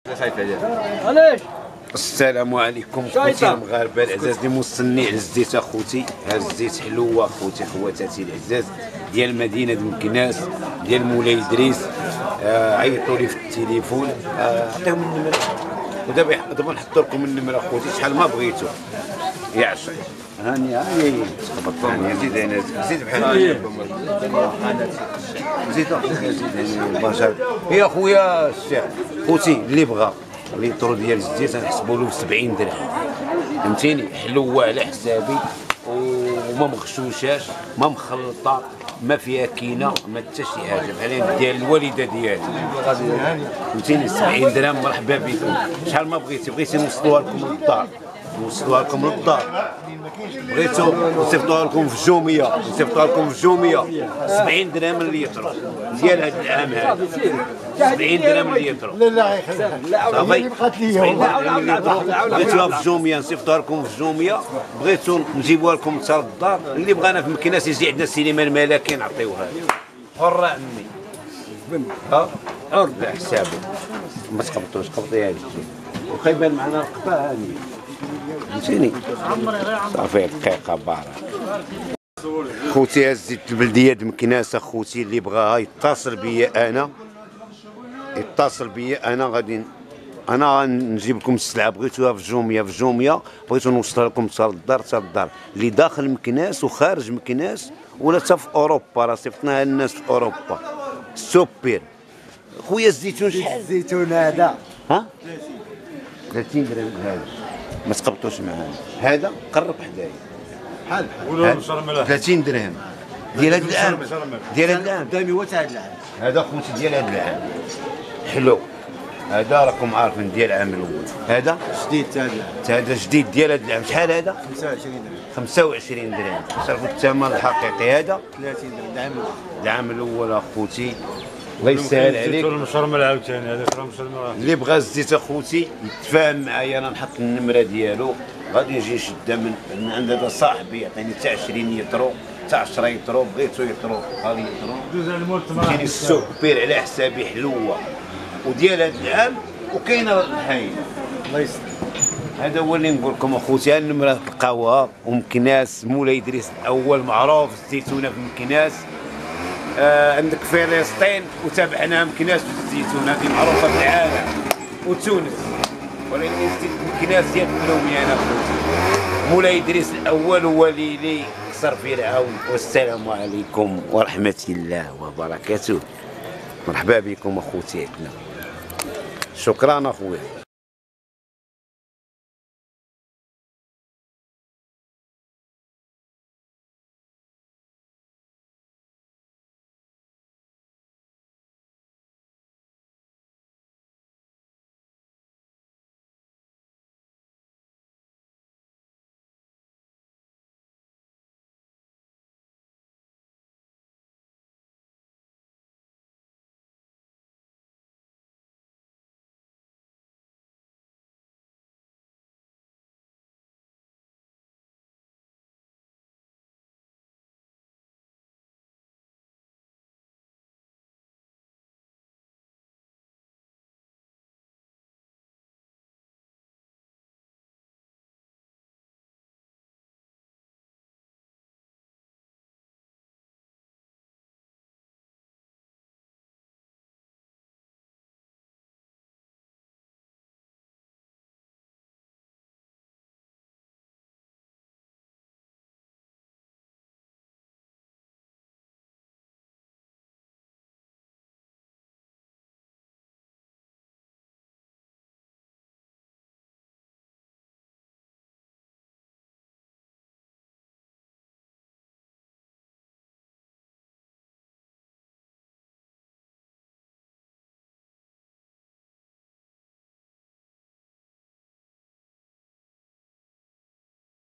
علاش؟ السلام عليكم خوتي المغاربه العزاز اللي موصلني على الزيت اخوتي. هذا الزيت حلوه اخوتي خواتاتي العزاز ديال مدينه مكناس ديال مولاي ادريس. عيطوا لي في التليفون عطيهم النمره ودابا نحط لكم النمره اخوتي شحال ما بغيتو يا عشري. هاني هاني تخبطوا زيد انا زيد بحال زيد هاني بشر يا خويا الشعب خوتي اللي بغى ليطرو ديال الزيت غنحسبوا له ب 70 درهم فهمتيني. حلوه على حسابي وما مغشوشاش ما مخلطه ما فيها كينه ما حتى شي حاجه بحال ديال الوالده ديالي فهمتيني. 70 درهم مرحبا بكم. شحال ما بغيتي نوصلوها لكم للدار نوصلوها لكم للدار. بغيتو نصيفطوها لكم في الجوميه نصيفطوها لكم في الجوميه 70 درهم الليتر ديال هذا العام هذا 70 درهم الليتر. لا صافي بقات لي بغيتوها في الجوميه نصيفطوها لكم في الجوميه. بغيتو نجيبوها لكم حتى للدار. اللي بغانا في مكناس يجي عندنا السينما الملكي نعطيوها له حره عمي ها حر على حسابه. ما تقبطوش قبطي هذه وخايبان معنا القطا هاني فهمتيني. صافي دقيقه بارك خوتي. هزيت البلديه د مكناس اخوتي اللي بغاها يتصل بيا انا غادي انا غنجيب لكم السلعه. بغيتوها في الجوميه بغيتو نوصلها لكم حتى للدار اللي داخل مكناس وخارج مكناس ولا حتى في اوروبا. راه صيفطناها للناس في اوروبا. سوبر خويا الزيتون شحال؟ الزيتون هذا ها 30 درهم. هذا ما تقبطوش معانا هذا قرب حدايا بحال 30 درهم ديال هذا العام قدامي هو تاع هذا العام. هذا خوتي ديال هذا العام حلو. هذا راكم عارفين ديال العام الاول. هذا جديد هذا جديد ديال هذا العام. شحال هذا؟ 25 درهم. صرفوا الثمن الحقيقي. هذا 30 درهم العام الاول اخوتي. الله يسهل عليك. المشرمل عاوتاني هذاك راه مشرمل. اللي بغى الزيت اخوتي يتفاهم معايا انا نحط النمره ديالو غادي يجي يشدها من عند هذا صاحبي يعطيني حتى 20 يترو حتى 10 يترو. بغيتو يترو غادي يترو. كاين السوق بير على حسابي حلوه وديال هذا العام وكاينه الحين. الله يسلمك. هذا هو اللي نقول لكم اخوتي. النمره تلقاوها ومكناس مولاي ادريس الاول معروف الزيتونه في مكناس. عندك فلسطين وتابعناها مكناس والزيتون هذه معروفه في العالم وتونس. ولكن مكناس ديال البلوميه انا خوتي. مولاي ادريس الاول هو اللي كسر فرعون. والسلام عليكم ورحمه الله وبركاته. مرحبا بكم اخوتي عندنا. شكرا اخويا.